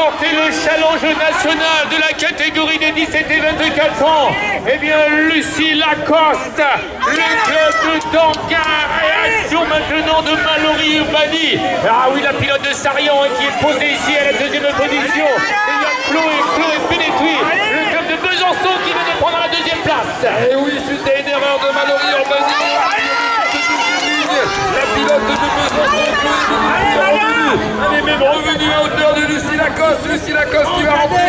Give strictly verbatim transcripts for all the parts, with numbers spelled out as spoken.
remporté le challenge national de la catégorie des dix-sept et vingt-quatre ans. Eh bien, Lucie Lacoste, le club de Danguin, réaction maintenant de Mallory Urbani. Ah oui, la pilote de Sarian hein, qui est posée ici à la deuxième position. Et il y a Chloé, Chloé Pénétui, le club de Besançon qui vient de prendre la deuxième place. Et oui, suite à une erreur de Mallory Urbani, la pilote de Besançon, elle est même revenue à hauteur de Lucie Lacoste. Lucie Lacoste qui va rentrer.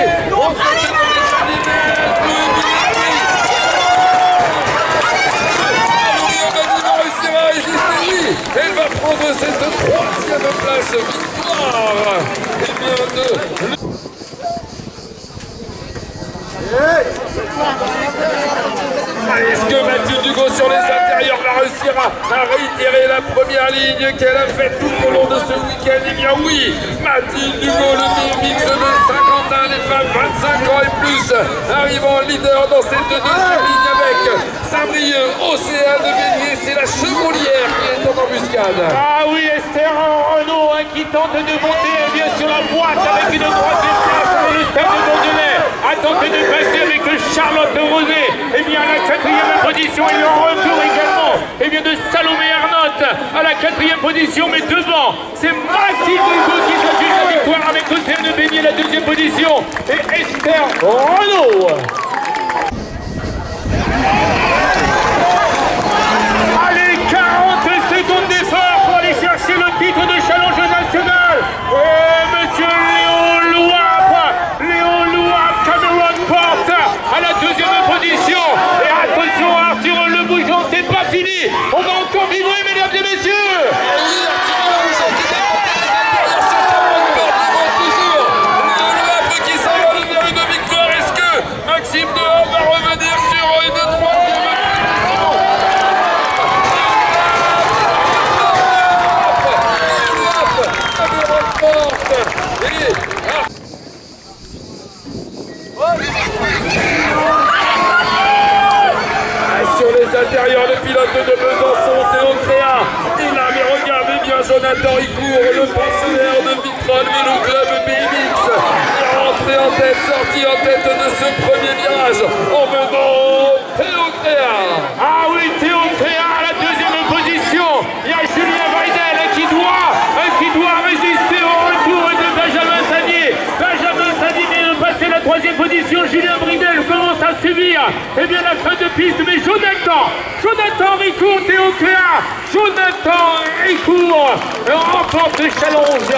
Elle va prendre cette troisième place. Victoire. Et bien de... Est-ce que Mathilde Dugo sur les intérieurs va réussir à, à réitérer la première ligne qu'elle a faite tout au long de ce week-end? Eh bien oui, Mathilde Dugo, le mix de cinquante et un, les femmes vingt-cinq ans et plus, arrivant leader dans cette deuxième ligne avec Saint-Brieuc, Océane de Bélier, c'est la Chevaulière qui est en embuscade. Ah oui, Esther Renault hein, qui tente de monter eh bien, sur la boîte avec une troisième place pour le stade de Bordelais, a tenté de passer avec Charlotte Rosé, et eh bien à la quatrième position, et le retour également et bien, de Salomé Arnott à la quatrième position, mais devant, c'est Mathilde Dugo qui s'ajuste la victoire avec Océane de Bélier la deuxième position, et Esther Renault. Allez, quarante secondes d'effort pour aller chercher le titre de challenge national. Et monsieur Léo Louap, Léo Louap, Cameron Porte à la deuxième position. Et attention Arthur Le Bougeon, c'est pas fini. On va encore vibrer, mesdames et messieurs. Maxime Dehors va revenir sur une troisième sur les intérieurs, le pilote de Besançon, Théo Créa. Il avait regardé bien Jonathan Ricourt, le pensionnaire de Vitrolles, mais le club B M X est rentré en tête, sorti en tête de ce premier virage en menant Théo Créa. Ah oui, Théo Créa à la deuxième position. Il y a Julien Weidel qui doit, qui doit résister au retour de Benjamin Sanier. Benjamin Sanier vient de passer la troisième position. Julien Bridel commence à subir eh bien, la fin de piste, mais Jonathan, Jonathan Ricourt, Théo Créa, Jonathan Ricourt remporte le challenge.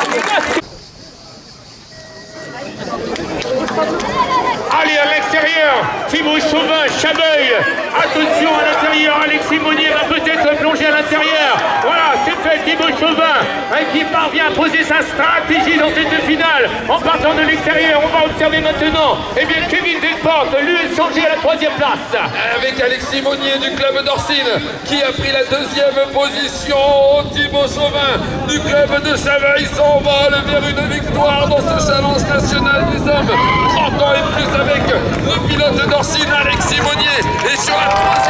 Allez, à l'extérieur, Thibaut Chauvin, Chabeuil. Attention à l'intérieur, Alexis Monnier va peut-être plonger à l'intérieur. Voilà, c'est fait, Thibaut Chauvin hein, qui parvient à poser sa stratégie dans cette finale. En partant de l'extérieur, on va observer maintenant eh bien, Kevin Desportes, lui est changé à la troisième place. Avec Alexis Monnier du club d'Orsine qui a pris la deuxième position. Thibaut Chauvin du club de Chaveuil s'envole vers une victoire dans ce challenge national des hommes. trente ans et plus avec le pilote d'Orsine, Alexis Monnier. Et sur la troisième